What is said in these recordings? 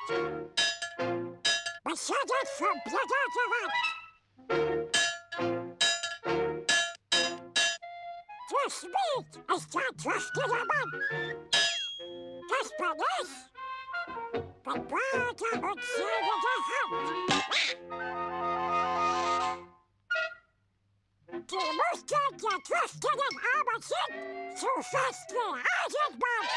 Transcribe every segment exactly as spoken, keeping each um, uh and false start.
Beschlagen vom Plakatwand. Dorfschmied ist ein triftiger Mann. Das bin ich. Mit Bart und zähliger Hand. Die Muskeln der triftigen Arme sind so fest wie Eisenbahn.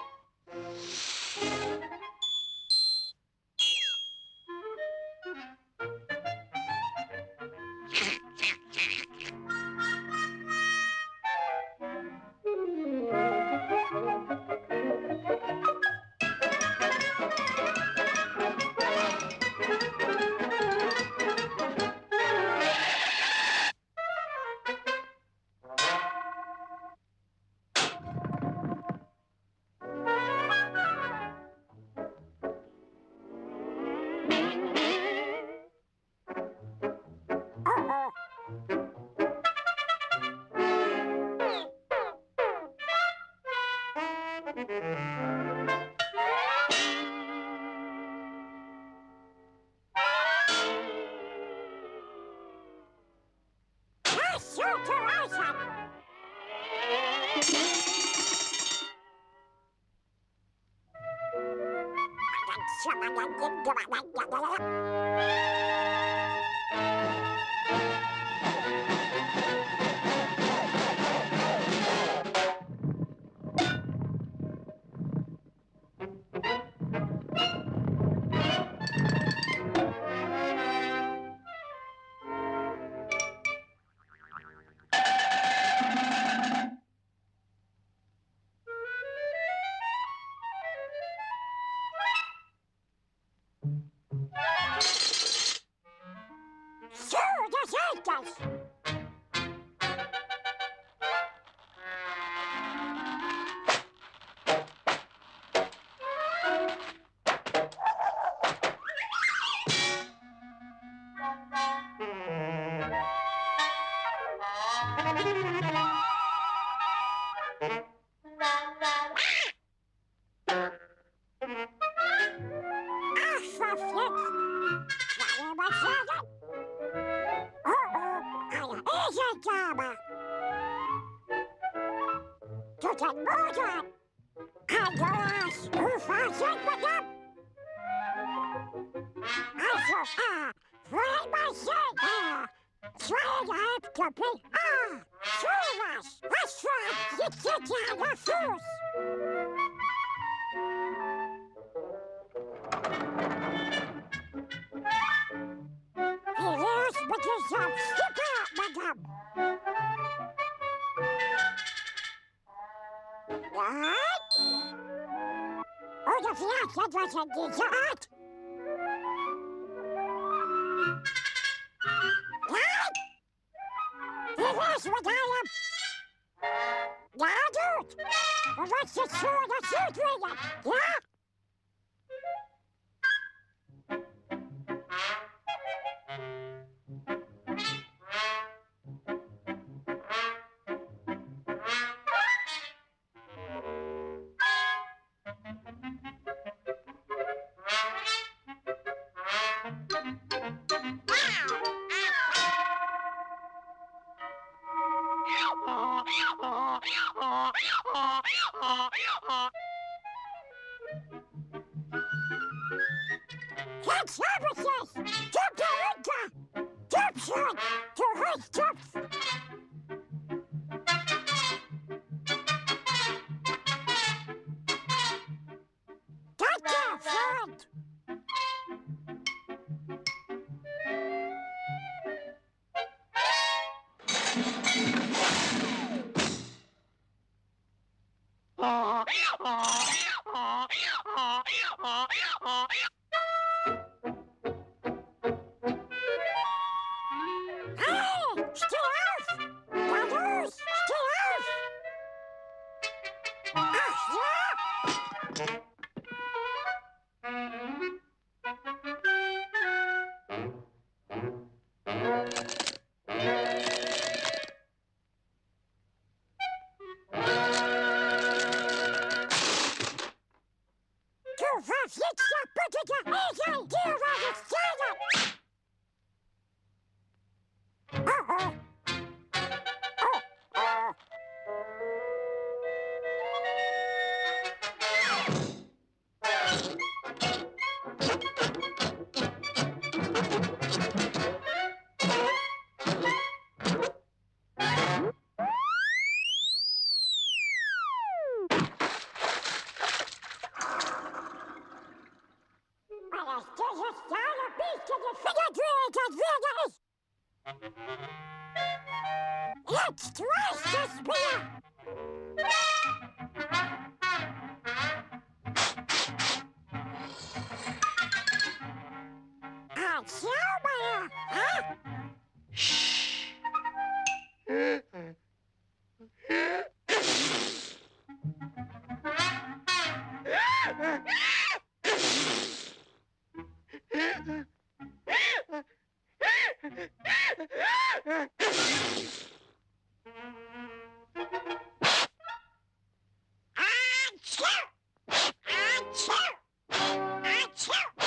Guten Morgen! Andreas, Ufer sind mit ab! Also, ah, zweimal sehen, ah, zweieinhalb Doppel, ah, sowas! Was für ein digitaler Fuß! Wie wär's mit diesem Sticker, Madame? Nein? Oder vielleicht etwas in dieser Art? Nein? Wie wär's mit einem? Ja, gut. Du willst jetzt so oder so bringen, ja? Jetzt hab ich es! Gib dir runter! Gib schon! Du Holzkopf! Danke, Freund! Hey, steh auf! dieses kleine Biestchen die Fingertüte würde ich. Jetzt reicht es mir. Ein Zauberer, hä? Achoo! Achoo! Achoo!